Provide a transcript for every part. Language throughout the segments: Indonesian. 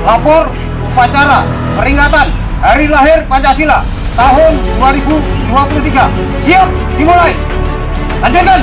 Lapor upacara peringatan Hari Lahir Pancasila tahun 2023. Siap, dimulai. Lanjutkan.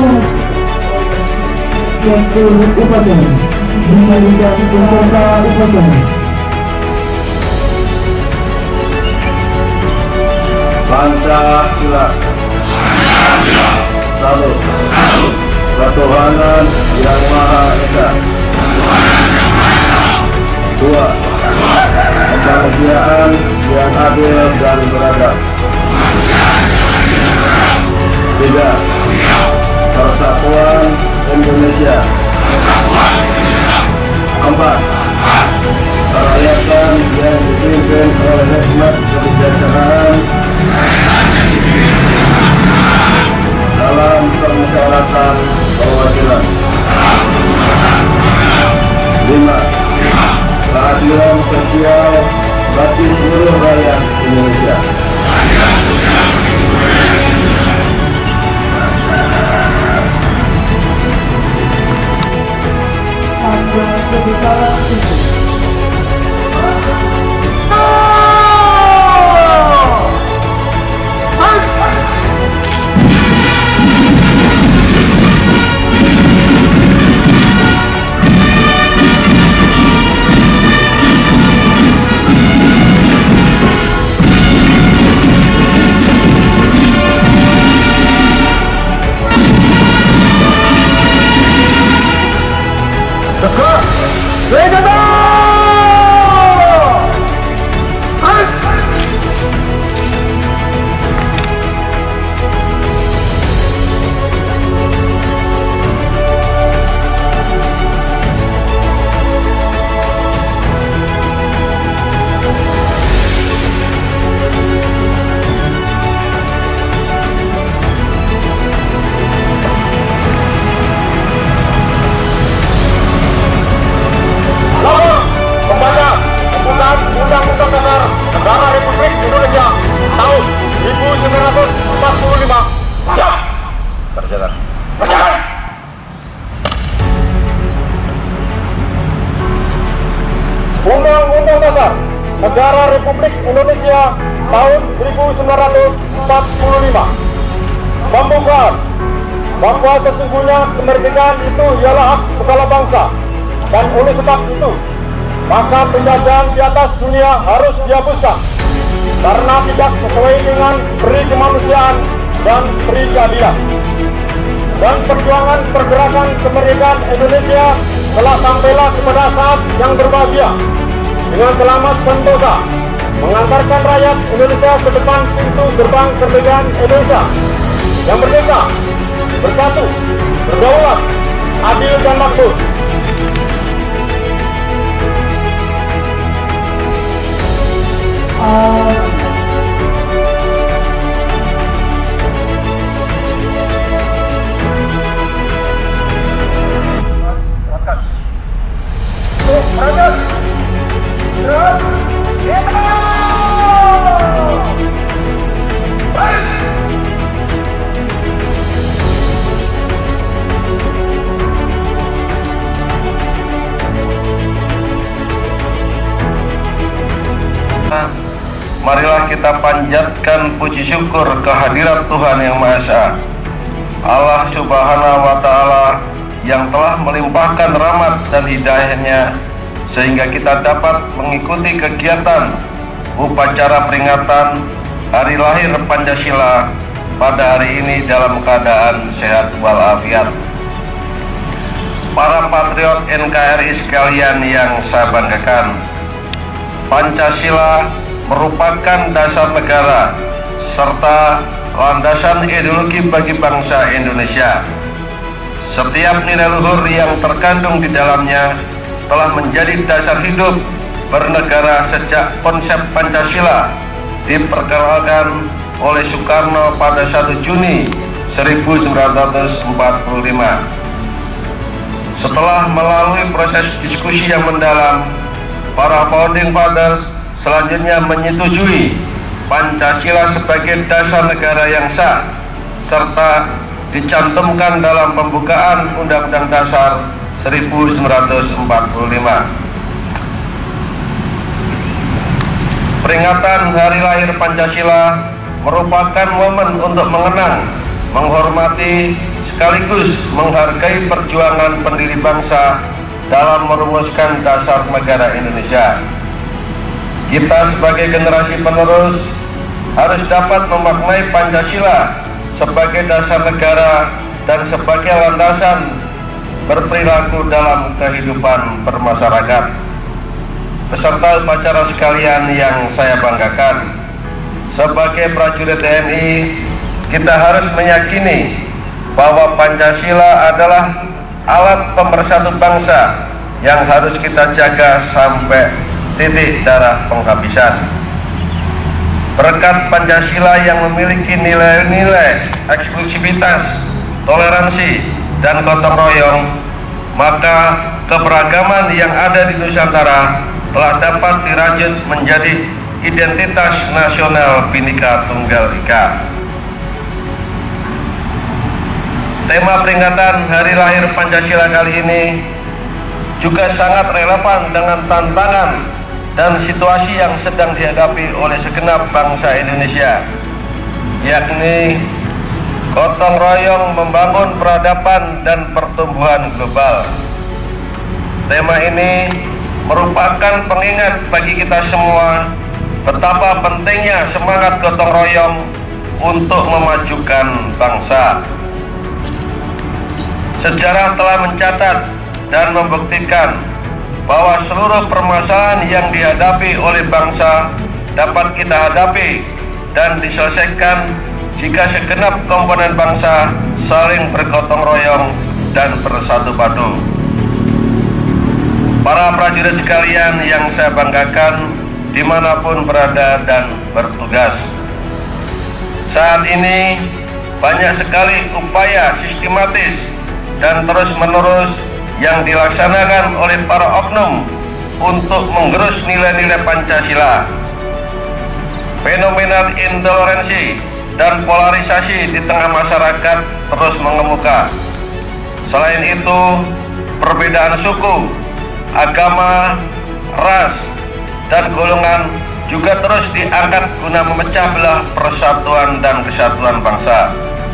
Direktur Upacara Kembalikan peserta upacara. Pancasila. Satu. Ketuhanan Yang Maha Esa. Dua. Kemanusiaan yang adil dan beradab. Tiga. Persatuan Indonesia. Empat. Kerakyatan yang dipimpin oleh hikmat kebijaksanaan dalam permusyawaratan perwakilan. 5. Keadilan sosial bagi seluruh rakyat Indonesia. Undang-Undang Dasar Negara Republik Indonesia tahun 1945. Siap. Kerjakan. Kerjakan. Undang-Undang Dasar Negara Republik Indonesia tahun 1945. Pembukaan bahwa sesungguhnya kemerdekaan itu ialah hak segala bangsa, dan oleh sebab itu maka penjajahan di atas dunia harus dihapuskan karena tidak sesuai dengan peri kemanusiaan dan peri keadilan. Dan perjuangan pergerakan kemerdekaan Indonesia telah sampailah kepada saat yang berbahagia dengan selamat sentosa mengantarkan rakyat Indonesia ke depan pintu gerbang kemerdekaan Indonesia yang merdeka, bersatu, berdaulat, adil dan makmur. Marilah kita panjatkan puji syukur kehadirat Tuhan Yang Maha Esa, Allah Subhanahu wa Ta'ala, yang telah melimpahkan rahmat dan hidayahnya sehingga kita dapat mengikuti kegiatan upacara peringatan Hari Lahir Pancasila pada hari ini dalam keadaan sehat walafiat. Para patriot NKRI sekalian yang saya banggakan, Pancasila merupakan dasar negara serta landasan ideologi bagi bangsa Indonesia. Setiap nilai luhur yang terkandung di dalamnya telah menjadi dasar hidup bernegara sejak konsep Pancasila diperkenalkan oleh Soekarno pada 1 Juni 1945. Setelah melalui proses diskusi yang mendalam, para founding fathers selanjutnya menyetujui Pancasila sebagai dasar negara yang sah serta dicantumkan dalam pembukaan Undang-Undang Dasar 1945. Peringatan Hari Lahir Pancasila merupakan momen untuk mengenang, menghormati sekaligus menghargai perjuangan pendiri bangsa dalam merumuskan dasar negara Indonesia. Kita sebagai generasi penerus harus dapat memaknai Pancasila sebagai dasar negara dan sebagai landasan berperilaku dalam kehidupan bermasyarakat. Peserta upacara sekalian yang saya banggakan, sebagai prajurit TNI, kita harus meyakini bahwa Pancasila adalah alat pemersatu bangsa yang harus kita jaga sampai titik darah penghabisan. Berkat Pancasila yang memiliki nilai-nilai eksklusivitas, toleransi, dan gotong royong, maka keberagaman yang ada di Nusantara telah dapat dirajut menjadi identitas nasional Bhinneka Tunggal Ika. Tema peringatan Hari Lahir Pancasila kali ini juga sangat relevan dengan tantangan dan situasi yang sedang dihadapi oleh segenap bangsa Indonesia, yakni gotong royong membangun peradaban dan pertumbuhan global. Tema ini merupakan pengingat bagi kita semua betapa pentingnya semangat gotong royong untuk memajukan bangsa. Sejarah telah mencatat dan membuktikan bahwa seluruh permasalahan yang dihadapi oleh bangsa dapat kita hadapi dan diselesaikan jika segenap komponen bangsa saling bergotong royong dan bersatu padu. Para prajurit sekalian yang saya banggakan dimanapun berada dan bertugas, saat ini banyak sekali upaya sistematis dan terus-menerus yang dilaksanakan oleh para oknum untuk menggerus nilai-nilai Pancasila. Fenomena intoleransi dan polarisasi di tengah masyarakat terus mengemuka. Selain itu, perbedaan suku, agama, ras, dan golongan juga terus diangkat guna memecah belah persatuan dan kesatuan bangsa.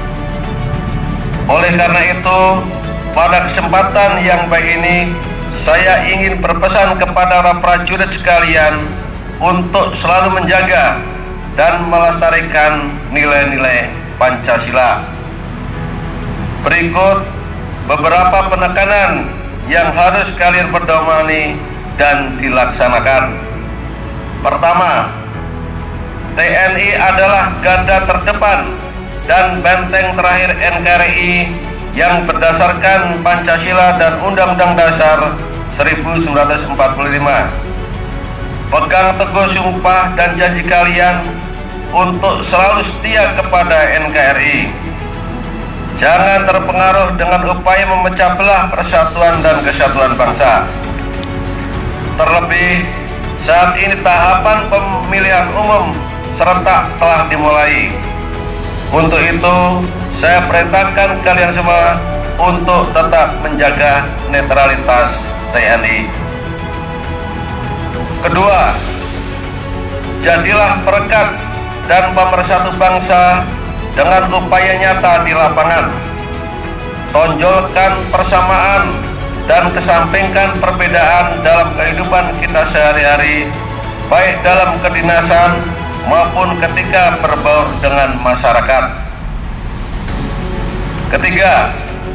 Oleh karena itu, pada kesempatan yang baik ini, saya ingin berpesan kepada para prajurit sekalian untuk selalu menjaga dan melestarikan nilai-nilai Pancasila. Berikut beberapa penekanan yang harus kalian pedomani dan dilaksanakan. Pertama, TNI adalah garda terdepan dan benteng terakhir NKRI yang berdasarkan Pancasila dan Undang-Undang Dasar 1945. Pegang teguh sumpah dan janji kalian untuk selalu setia kepada NKRI. Jangan terpengaruh dengan upaya memecah belah persatuan dan kesatuan bangsa. Terlebih, saat ini tahapan pemilihan umum serentak telah dimulai. Untuk itu, saya perintahkan kalian semua untuk tetap menjaga netralitas TNI. Kedua, jadilah perekat dan pemersatu bangsa dengan upaya nyata di lapangan. Tonjolkan persamaan dan kesampingkan perbedaan dalam kehidupan kita sehari-hari, baik dalam kedinasan maupun ketika berbaur dengan masyarakat. Ketiga,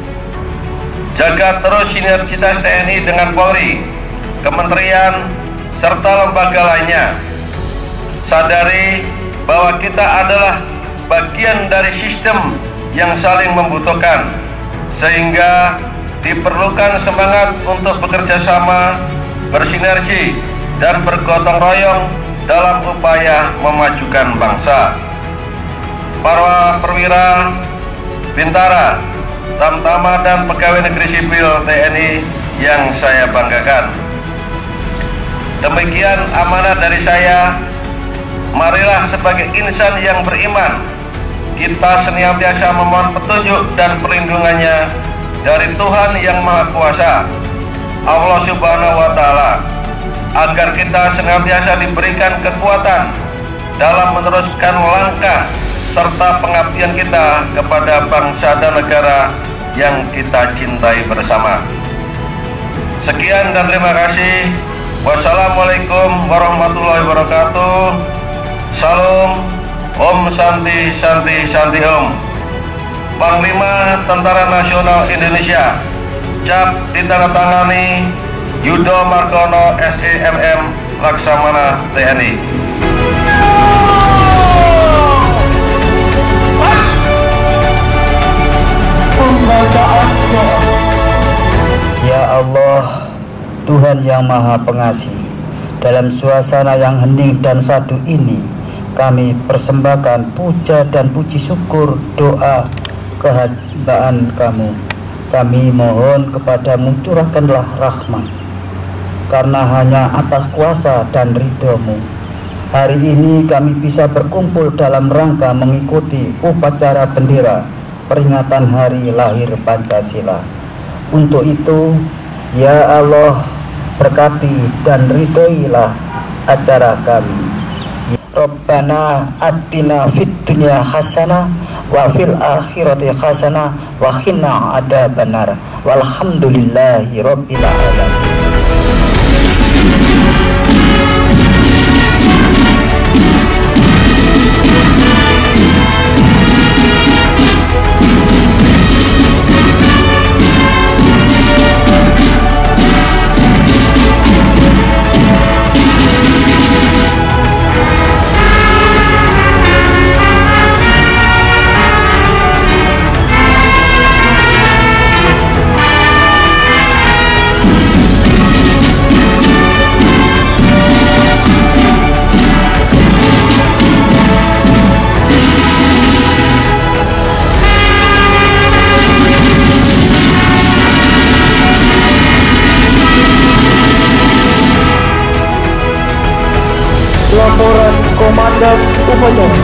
jaga terus sinergitas TNI dengan Polri, kementerian, serta lembaga lainnya. Sadari bahwa kita adalah bagian dari sistem yang saling membutuhkan, sehingga diperlukan semangat untuk bekerja sama, bersinergi, dan bergotong royong dalam upaya memajukan bangsa. Para perwira, bintara, tamtama, dan pegawai negeri sipil TNI yang saya banggakan, demikian amanat dari saya. Marilah sebagai insan yang beriman, kita senantiasa memohon petunjuk dan perlindungannya dari Tuhan Yang Maha Kuasa, Allah Subhanahu wa Ta'ala, agar kita senantiasa diberikan kekuatan dalam meneruskan langkah serta pengabdian kita kepada bangsa dan negara yang kita cintai bersama. Sekian dan terima kasih. Wassalamualaikum warahmatullahi wabarakatuh. Salam, Om Santi Santi Santi Om. Panglima Tentara Nasional Indonesia, cap ditandatangani Yudo Margono SEMM Laksamana TNI. Pembacaan doa. Ya Allah, Tuhan yang Maha Pengasih, dalam suasana yang hening dan sadu ini, kami persembahkan puja dan puji syukur doa kehambaan Kamu. Kami mohon kepadamu curahkanlah rahmat, karena hanya atas kuasa dan ridho-Mu hari ini kami bisa berkumpul dalam rangka mengikuti upacara bendera peringatan hari lahir Pancasila. Untuk itu, ya Allah, berkati dan ridhoilah acara kami. Rabbana atina fid dunya hasanah wa fil akhirati hasanah wa qina adzabannar. Walhamdulillahi rabbil alamin. Laporan Komandan Upacara.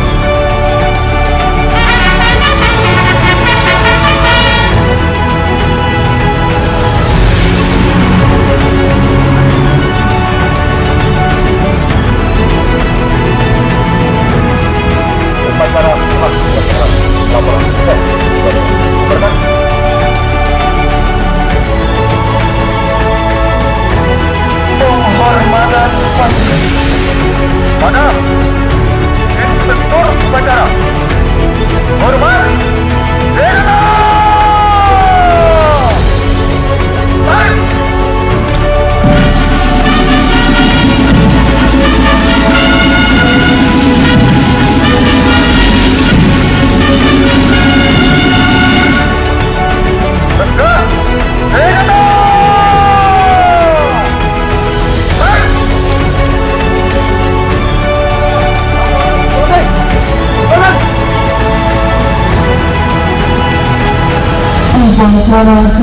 Penghormatan pasukan pada Inspektur Upacara Hormat Zena. Upacara